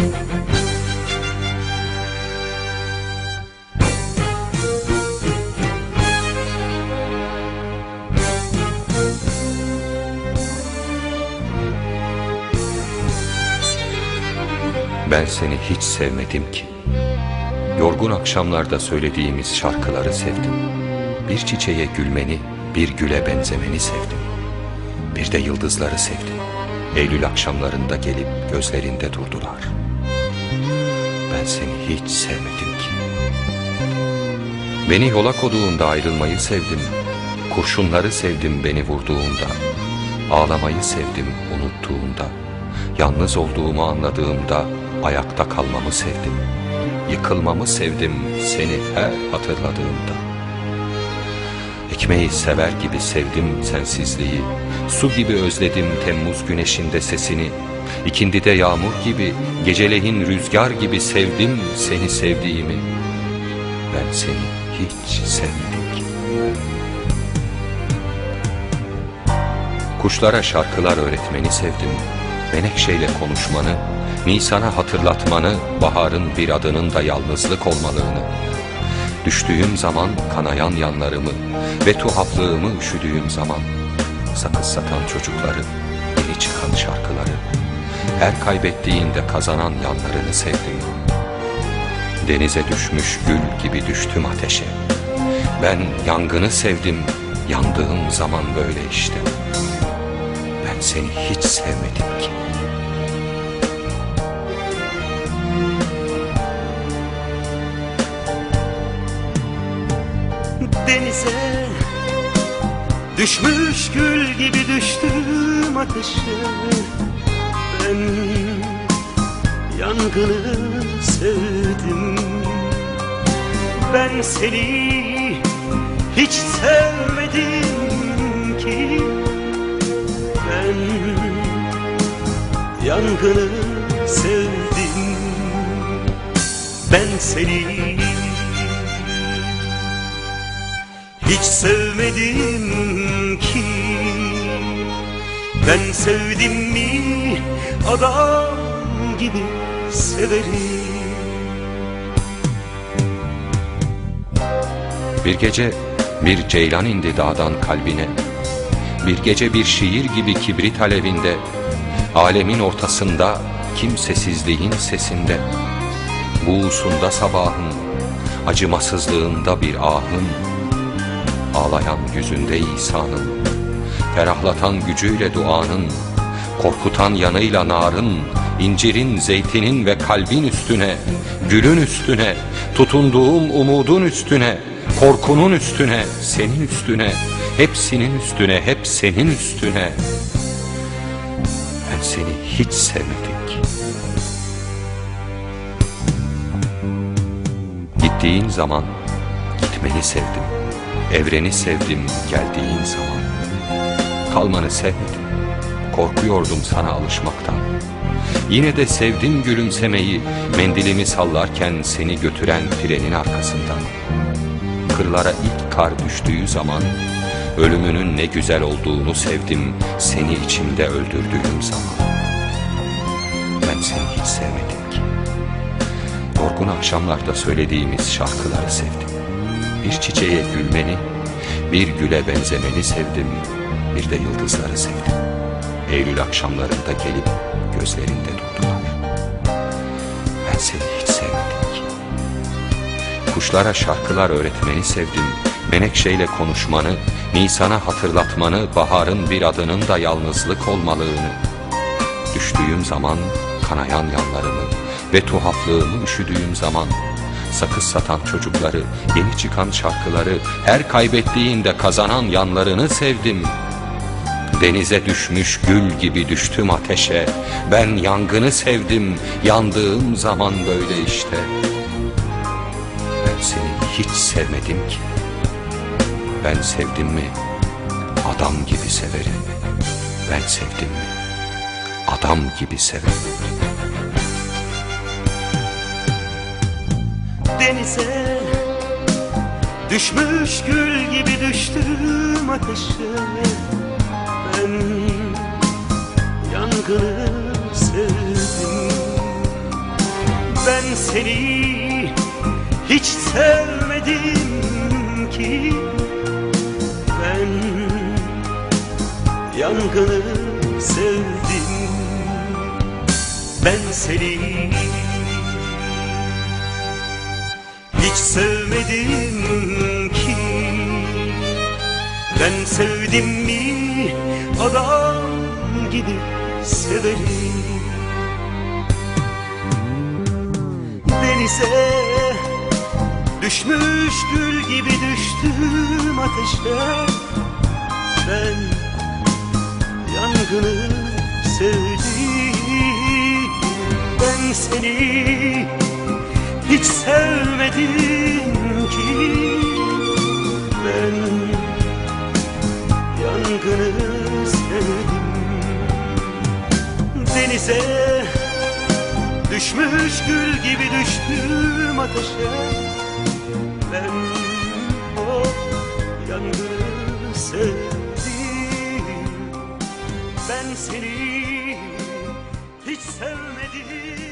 Ben seni hiç sevmedim ki. Yorgun akşamlarda söylediğimiz şarkıları sevdim. Bir çiçeğe gülmeni, bir güle benzemeni sevdim. Bir de yıldızları sevdim. Eylül akşamlarında gelip gözlerinde durdular. Ben seni hiç sevmedim ki. Beni yola koduğunda ayrılmayı sevdim. Kurşunları sevdim beni vurduğunda. Ağlamayı sevdim unuttuğunda. Yalnız olduğumu anladığımda ayakta kalmamı sevdim. Yıkılmamı sevdim seni her hatırladığımda. Ekmeği sever gibi sevdim sensizliği. Su gibi özledim Temmuz güneşinde sesini. İkindide yağmur gibi, geceleyin rüzgar gibi sevdim seni sevdiğimi. Ben seni hiç sevmedim ki. Kuşlara şarkılar öğretmeni sevdim. Menekşeyle konuşmanı, Nisan'a hatırlatmanı, baharın bir adının da yalnızlık olmalığını. Düştüğüm zaman kanayan yanlarımı ve tuhaflığımı üşüdüğüm zaman sakız satan çocukları, yeni çıkan şarkıları, her kaybettiğinde kazanan yanlarını sevdim. Denize düşmüş gül gibi düştüm ateşe. Ben yangını sevdim, yandığım zaman böyle işte. Ben seni hiç sevmedim ki. Denize düşmüş gül gibi düştüm ateşe. Ben yangını sevdim. Ben seni hiç sevmedim ki. Ben yangını sevdim. Ben seni hiç sevmedim ki. Ben sevdim mi adam gibi severim. Bir gece bir ceylan indi dağdan kalbine. Bir gece bir şiir gibi kibrit alevinde. Alemin ortasında kimsesizliğin sesinde. Buğusunda sabahın, acımasızlığında bir ahın. Ağlayan yüzünde İsa'nın, ferahlatan gücüyle duanın, korkutan yanıyla narın, incirin, zeytinin ve kalbin üstüne, gülün üstüne, tutunduğum umudun üstüne, korkunun üstüne, senin üstüne, hepsinin üstüne, hep senin üstüne. Ben seni hiç sevmedim ki. Gittiğin zaman gitmeni sevdim. Evreni sevdim geldiğin zaman. Kalmanı sevmedim, korkuyordum sana alışmaktan. Yine de sevdim gülümsemeyi, mendilimi sallarken seni götüren trenin arkasından. Kırlara ilk kar düştüğü zaman, ölümünün ne güzel olduğunu sevdim seni içimde öldürdüğüm zaman. Ben seni hiç sevmedim ki. Yorgun akşamlarda söylediğimiz şarkıları sevdim. Bir çiçeğe gülmeni, bir güle benzemeni sevdim. Bir de yıldızları sevdim. Eylül akşamlarında gelip gözlerinde durdular. Ben seni hiç sevmedim ki. Kuşlara şarkılar öğretmeni sevdim. Menekşeyle konuşmanı, Nisan'a hatırlatmanı, baharın bir adının da yalnızlık olmalığını. Düştüğüm zaman kanayan yanlarımı ve tuhaflığımı üşüdüğüm zaman sakız satan çocukları, yeni çıkan şarkıları, her kaybettiğinde kazanan yanlarını sevdim. Denize düşmüş gül gibi düştüm ateşe. Ben yangını sevdim, yandığım zaman böyle işte. Ben seni hiç sevmedim ki. Ben sevdim mi adam gibi severim. Ben sevdim mi adam gibi severim. Denize düşmüş gül gibi düştüm ateşe. Ben yangını sevdim. seni hiç sevmedim ki. Ben yangını sevdim. Ben seni hiç sevmedim ki. Ben sevdim mi adam gibi severim. Denize düşmüş gül gibi düştüm ateşe. Ben yangını sevdim. Ben seni hiç sevmedim ki. Ben yangını sevdim. Denize düşmüş gül gibi düştüm ateşe. Ben o yangını sevdim. Ben seni hiç sevmedim.